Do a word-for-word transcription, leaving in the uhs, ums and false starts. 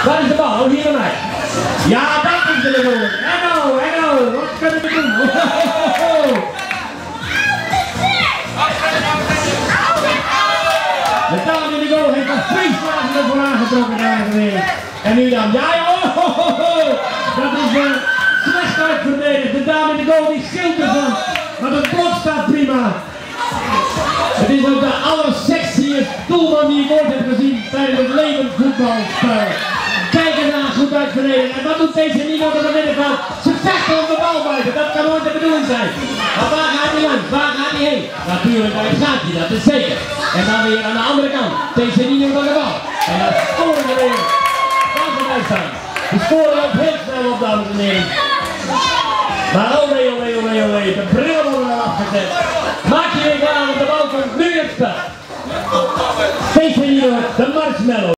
Waar is de bal? Oh, hier bij mij. Ja, dat is de goal. Engel, Engel, wat kunnen we doen? De dame in de goal heeft een vleeswagen ervoor aangetrokken daar geweest. En nu dan, ja joh, dat is uh, slecht uitverdedigd. De dame in de goal die scheelt ervan, maar het blok staat prima. Het is ook de allersexiest doelman die ik ooit heb gezien tijdens het levend voetbalspel. Kijk ernaar, goed uitverdedigd. En wat doet deze Nino op de middenveld? Ze vechten om de bal buiten, dat kan nooit de bedoeling zijn. Maar waar gaat hij langs? Waar gaat hij heen? Natuurlijk bij het gaatje, dat is zeker. En dan weer aan de andere kant, deze Nino van de bal. En dan scoren we weer. Waar gaan wij staan? We scoren ook heel snel op, dames en heren. Maar olé, olé, olé, olé, de bril worden er afgezet. Maak je weer klaar, want de bal komt nu in het spel. Deze Nino, de marshmallow.